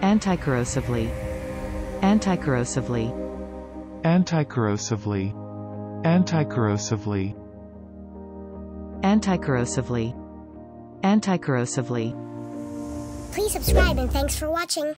anticorrosively, anticorrosively, anticorrosively, anticorrosively, anticorrosively, anticorrosively. Please subscribe and thanks for watching.